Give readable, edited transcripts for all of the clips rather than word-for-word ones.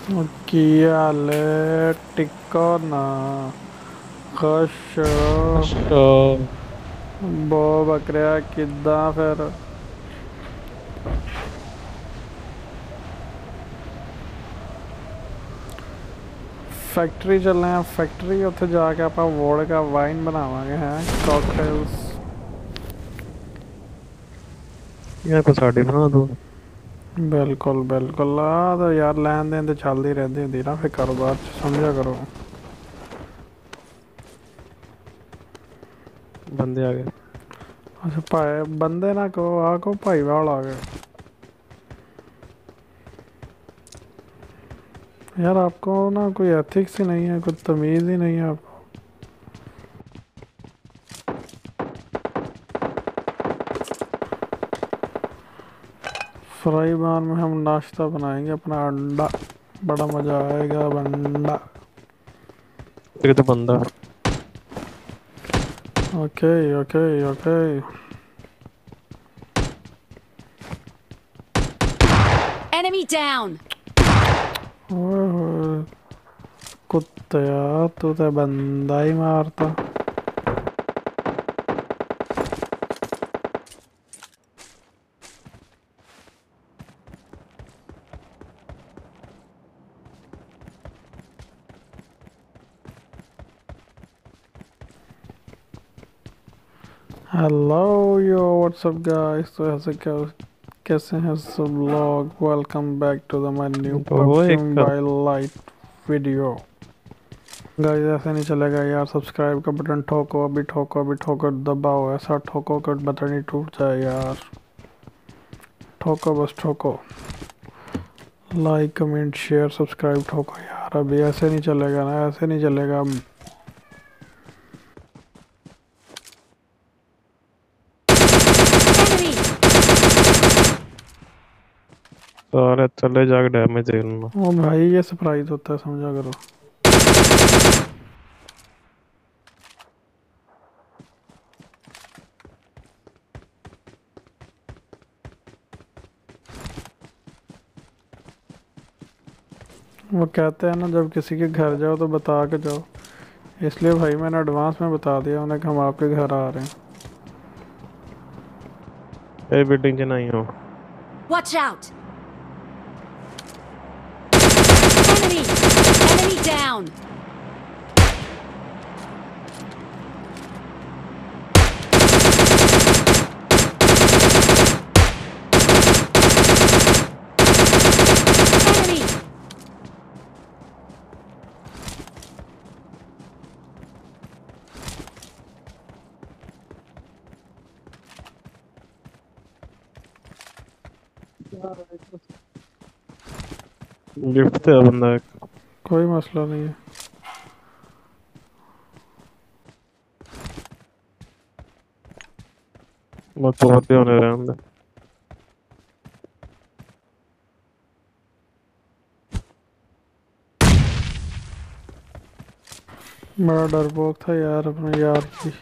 किया ले टिको ना खुश ਅੱਛਾ। बो बकरिया किदा फिर फैक्ट्री चलने हैं फैक्ट्री उत्थे जाके आप वोड का वाइन बनावांगे हैं कॉकटेल्स ਯਾਰ ਕੋ ਸਾਡੇ ਬਣਾ ਦੋ। बिल्कुल बिल्कुल आ तो यार लैन देन तो चलती रहती होंगी ना फिर कारोबार च समझा करो। ਬੰਦੇ ਆ ਗਏ। अच्छा भाई बंदे ना कहो आको भाई वाल आ गए। यार आपको ना कोई एथिक्स ही नहीं है कोई तमीज़ ही नहीं है आपको। फ्राई बार में हम नाश्ता बनाएंगे अपना अंडा बड़ा मज़ा आएगा बंडा। ਇੱਕ ਤਾਂ ਬੰਦਾ। Okay okay okay. Enemy down. ओए होए कुत्ते तू तो बंदा ही मारता। हेलो यो व्हाट्सअप गाइस तो ऐसे क्या कैसे हैं सब लोग welcome back to the my new ਉਹ पबजी ਇੱਕ मोबाइल लाइट वीडियो। गाइस ऐसे नहीं चलेगा यार सब्सक्राइब का बटन ठोको अभी ठोको दबाओ ऐसा ठोको कि बटन ही टूट जाए यार। ठोको बस ठोको लाइक कमेंट शेयर सब्सक्राइब ठोको यार अभी ऐसे नहीं चलेगा ना ऐसे नहीं चलेगा। Enemy. ਸਾਰੇ ਥੱਲੇ ਜਾ ਕੇ ਡੈਮੇਜ ਦੇ ਲੈਣਾ। ओ भाई ये सरप्राइज होता है समझा करो। वो कहते हैं ना जब किसी के घर जाओ तो बता के जाओ इसलिए भाई मैंने एडवांस में बता दिया उन्हें कि हम आपके घर आ रहे हैं। ਇਹ ਬਿਲਡਿੰਗ 'ਚ ਨਹੀਂ ਹੋ। Watch out. Enemy. Enemy down. Enemy. Lift ਤੇ ਆ ਬੰਦਾ ਇੱਕ। कोई मसला नहीं है। ਮੈਂ ਤੋਂ ਤੇ ਹੋਣੇ ਰਹਿੰਦਾ। बड़ा डरपोक था यार अपने यार की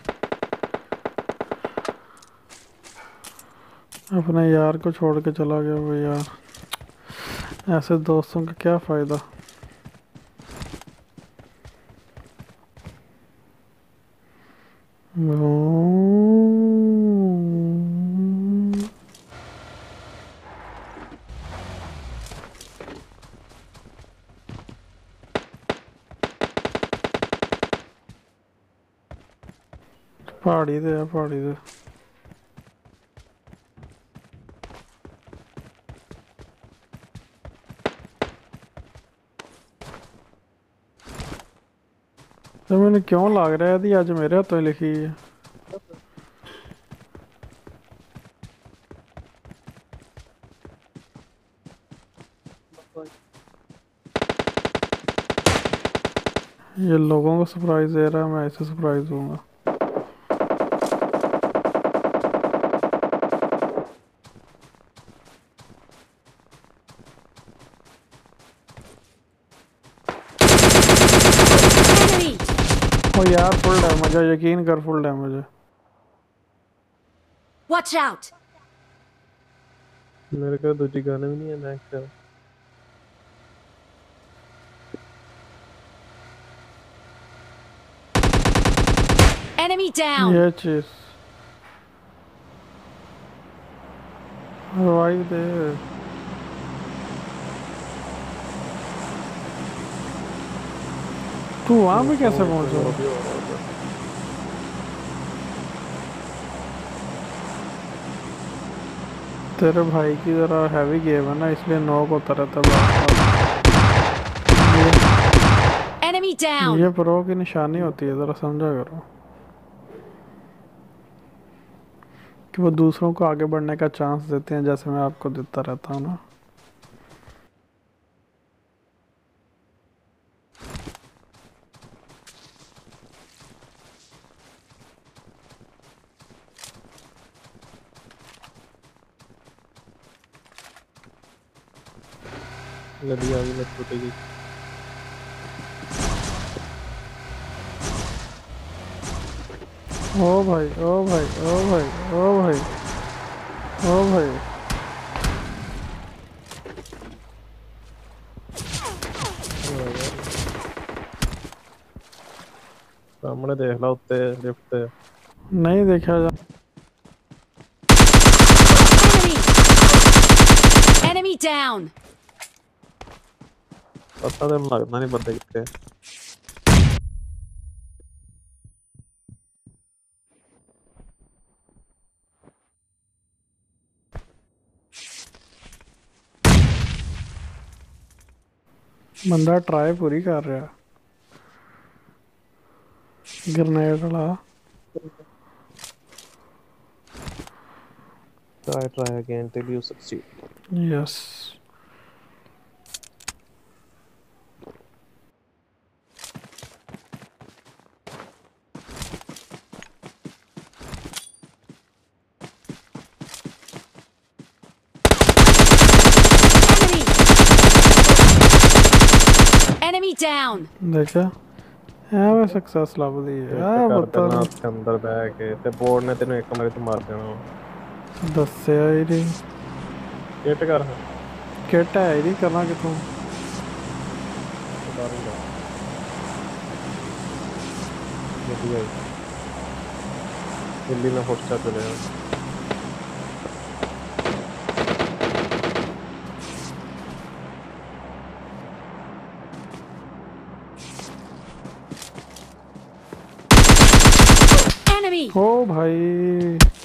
अपने यार को छोड़ के चला गया वो यार ऐसे दोस्तों का क्या फ़ायदा। पहाड़ी दे पहाड़ी दे तो मैंने क्यों लाग रहा है थी अज मेरे हाथों लिखी है। ये लोगों को सरप्राइज दे रहा है मैं ऐसे सरप्राइज दूंगा। Enemy. ओ यार फुल डैमेज है यकीन कर फुल डैमेज है। Watch out. ਮੇਰੇ ਕੋਲ ਦੂਜੀ ਗਨ ਵੀ ਨਹੀਂ ਹੈ ਮੈਂ ਕਿਹਾ। Enemy down. ये चीज रिवाइव दे। तू वहां पे कैसे पहुंचा? तेरे भाई की जरा हैवी गेम है ना, इसलिए नॉक होता रहता है। Enemy down. ये प्रो की निशानी होती है, जरा समझा करो कि वो दूसरों को आगे बढ़ने का चांस देते हैं, जैसे मैं आपको देता रहता हूँ ना। गली आ गई, लग टूटेगी। ओ भाई ओ भाई ओ भाई ओ भाई ओ भाई। सामने देख ला उत्ते लिफ्ट ते। नहीं देखा जा। Enemy. Enemy down. पता तो लगता नहीं बंदे कितने। बंदा ट्राई पूरी कर रहा है, ग्रेनेड वाला। Try again till you succeed. Yes. Enemy down. देखा है वो सक्सेस लभ दी है। कर बता देना उसके अंदर बैठ के ते बोर्ड ने तेरे एक कमरे से मार देना। दस्या ही नहीं। किट कर किट है ही नहीं, करना कि तू उतारूंगा। ये भी दिल्ली में फुटचा चलेगा। Enemy. ओ भाई